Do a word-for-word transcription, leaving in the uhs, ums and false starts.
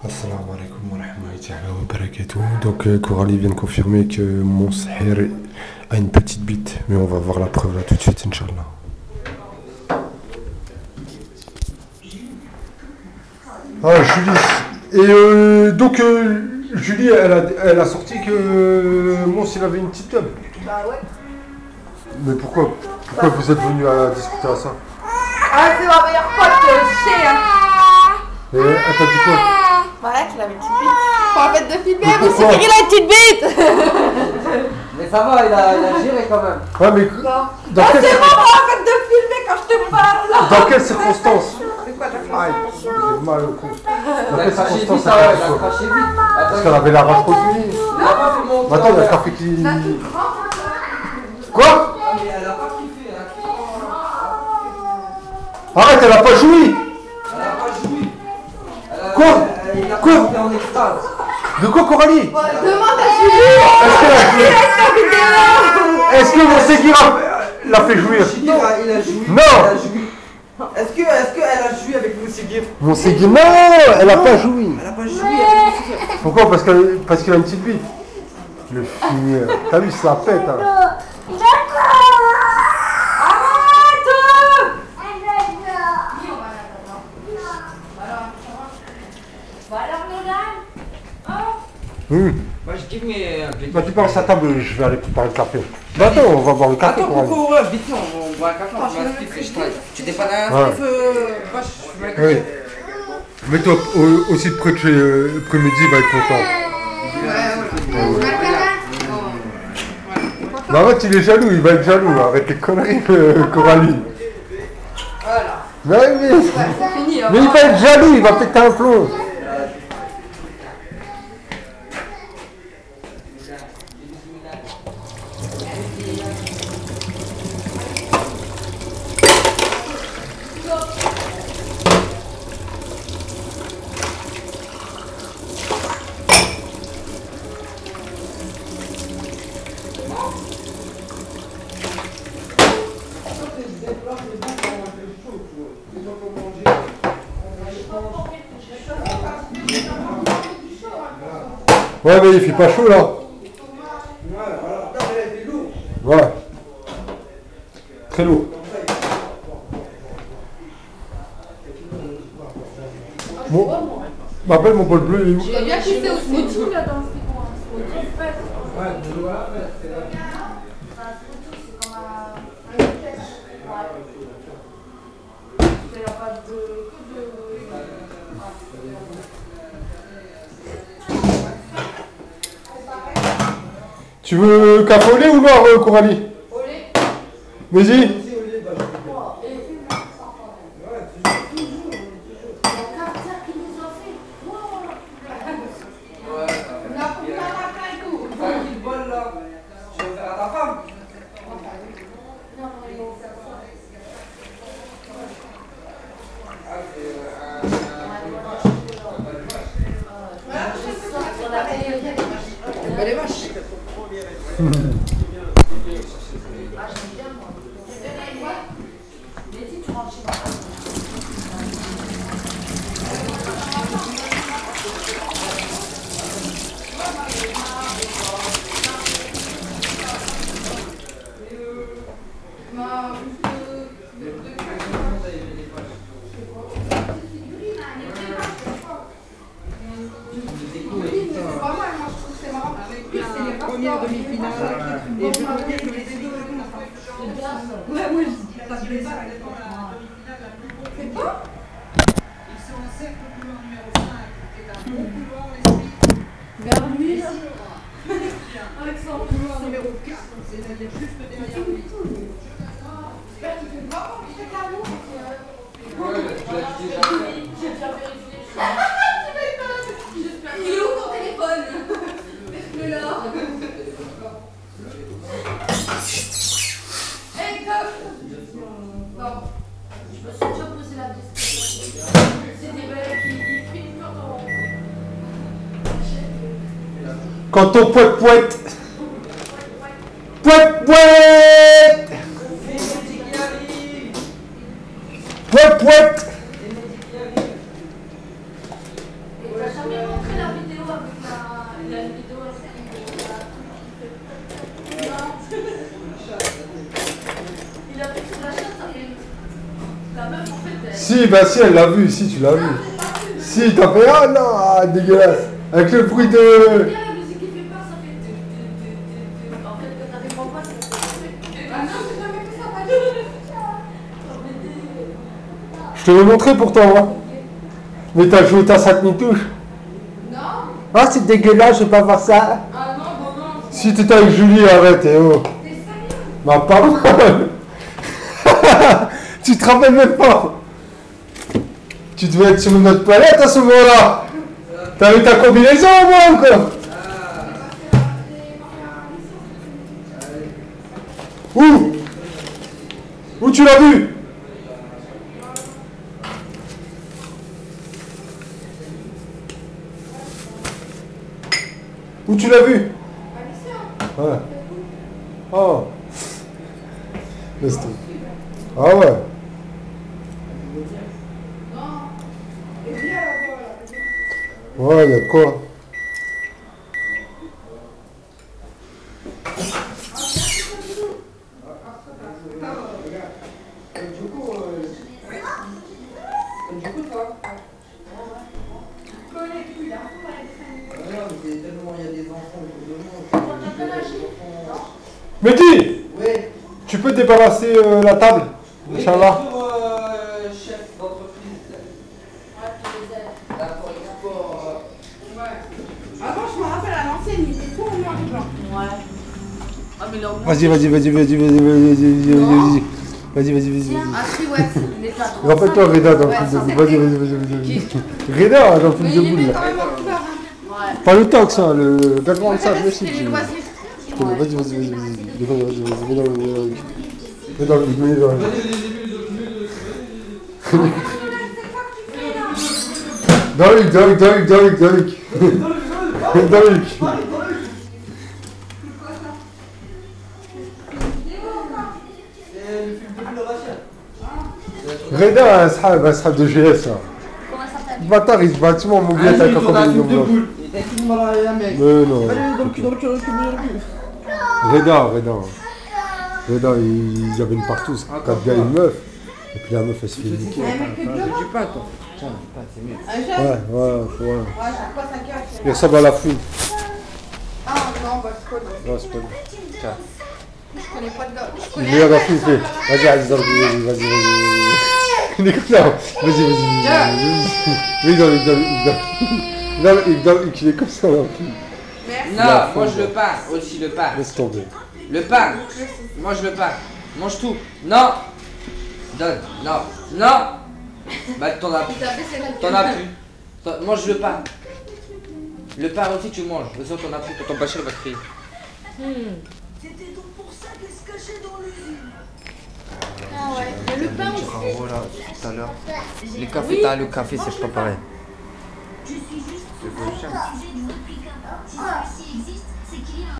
Assalamu alaikum wa rahmatullahi wa barakatuh. Donc euh, Coralie vient de confirmer que mon sahir a une petite bite, mais on va voir la preuve là tout de suite, Inch'Allah. Ah Julie, et euh, donc euh, Julie, elle a, elle a sorti que euh, Mons il avait une petite tub. Bah ouais. Mais pourquoi Pourquoi vous êtes venu à discuter à ça? Ah, c'est ma meilleure pote, euh, je sais, hein. Et elle t'a dit quoi? Voilà qu'il avait une petite bite. Faut arrêter de filmer, Mais vous pourquoi savez qu'il a une petite bite. Mais ça va, il a, il a géré quand même. Ouais mais Non. dans, Ah, quelles c'est cir- bon, arrête de filmer quand je te parle. dans quelles circonstances? C'est quoi ta Aïe, j'ai mal au cou. Dans Il a quelles craché circonstances vite, elle hein, a il a fait? craché vite. Parce Attends, qu'elle avait la rage contre lui. il a pas fait mon Attends, il y a le café qui... Quoi? Mais elle a pas kiffé, hein. Arrête, elle a pas joui. Elle a pas joui. Elle a- Quoi? elle- Il a Quoi? pas été en extase. De quoi, Coralie? Ouais, demande à Julie. Est-ce qu'elle a joué? Ta vidéo. Est-ce que mon Seguir a- l'a fait jouir? Il a, il a joui. Non. Elle a joui. Est-ce que, est-ce qu'elle a joui avec Moussigir? Mon Seguir, non, elle a pas joui. Elle a pas joui avec Moussigir. Pourquoi? Parce qu'elle parce qu'il a une petite bite. Le finir. T'as vu, ça pète, hein. Hum. Moi je kiffe mes. Bah, tu passes à table, je vais aller préparer le café. Bah, attends, on va boire le café, Attends, Coralie. pourquoi ouais, vite fait, on on boit un café, on boit un stiff et je travaille. Tu t'es pas derrière Ouais. un stiff, euh, vache, je vais Oui. Mais toi, au- aussi près de chez euh, après-midi, il va être content. Mais arrête, il est jaloux, il va être jaloux. Arrête tes conneries, euh, Coralie. Voilà. Mais, mais, C'est fini, hein. mais il va être jaloux, il va péter un plomb. Ouais, mais il fait pas chaud là. Ouais. Très lourd. Bon, m'appelle mon bol bleu, il est où? J'ai bien kiffé au smoothie là dans ce smoothie. Tu veux café au lait ou noir, euh, Coralie? Au lait. Vas-y. les vaches. Première demi-finale et je veux dire que les deux ouais, moi je ça me plaît pas. C'est bon. Ils sont en cercle couloir numéro cinq, c'est un bon couloir l'esprit. Vers lui là. Alexandre, couloir numéro quatre, c'est-à-dire juste derrière lui. J'espère qu'il fait pas quand il fait carreau. Ouais, J'ai déjà vérifié. J'espère qu'il est où ton téléphone? Laisse-le là. Hey, top. Non. Je me suis déjà posé la question. C'est des belles qui filment quand on... Quand on poète poète. Poète poète. Poète poète. Et t'as jamais Si, bah si, elle l'a vu, si, tu l'as vu. Si, t'as fait, ah non, ah, dégueulasse. Avec le bruit de... La musique qui fait peur, ça fait. En fait, quand t'arrives en bas, ça fait. Ah non, j'ai jamais fait ça, pas du Je te l'ai montré pourtant, hein. Mais t'as joué ta sac touche. Non. Ah, c'est dégueulasse, je vais pas voir ça. Ah non, bon non. Si t'étais avec Julie, arrête, eh oh. T'es sérieux? Bah, pardon. Tu te rappelles même pas. Tu devais être sur notre planète à ce moment-là. T'avais ta combinaison au moins, quoi. Où? Où tu l'as vu? Où tu l'as vu? Ouais. Oh. Laisse tomber. Ah ouais. Ouais, y'a de quoi? Mehdi, Oui. tu peux débarrasser euh, la table, Oui, Inch'Allah. bonjour, euh, chef d'entreprise. Là, pour l'export. euh, Avant, je me rappelle à l'ancienne, il était tout en noir et blanc. Ouais. Ah, mais là, au moins. Vas-y, vas-y, vas-y, vas-y, vas-y, vas-y, vas-y, vas-y, vas-y, vas-y, vas-y. Ah, si, ouais, il est pas trop. Rappelle-toi Reda dans le Ouais, film de ça, boule. c'est Vas-y, vrai. vas-y, vas-y, vas-y. Reda dans le film Mais de il boule est là. quand même en couleur. Ouais. Pas le tox, hein, le gagement de ça, je le sais. C'était les tu- loisirs. tu connais. Vas-y, vas-y, vas-y, vas-y. Vas-y, vas-y, vas-y, mets dans le. Mets dans le. Mets dans le. Dans le dans le dans le dans le dans le dans le C'est le film de boule Rachel. Reda, un asxab de G S. Comment ça s'appelle? Bâtard, il se bat, tu m'as oublié Ah, ta il tourne un combinaison film de blanche. boule. Il était film dans la mec. Mais non. Allez, dans le cul, dans le cul, dans le cul, dans le cul. Reda, Reda. Reda, il y avait une partouze. Quatre gars et une meuf. Et puis la meuf, elle se fait niquer. Un mec que de devant. Du pas, toi. Tiens, pas, c'est mieux. Un Ouais, jeune. ouais, ouais. Ouais, chaque fois ça cache. Il y a ça dans la fouille. Ah non, bah je connais. Non, c'est pas lui. Tiens. Je connais pas de gars. Je Il connais est là un dans la gars. fouille, il fait. Vas-y, vas-y, dans le vas-y, vas-y, vas-y. Il est comme ça. Vas-y, vas-y, vas-y. Oui, dans le. Dans le. Dans le. Dans le. Il est comme ça, là. Merci. Non, La mange fond, le pain, aussi le pain. Laisse tomber. Le pain. Mange le pain. Mange tout. Non. Donne. Non. Non. Bah, t'en as plus. Il t'a baissé la gueule. T'en as plus. T'en- Mange le pain. Le pain aussi, tu manges. De toute façon, t'en as plus. Quand ton pâcher va crier. C'était donc pour ça qu'elle se cachait dans l'usine. Ah ouais. Mais le pain aussi. Voilà, tout à l'heure. Les cafés, t'as le café, c'est pas pareil. Je suis juste sur le sujet du replica. Si celui-ci existe, c'est qu'il est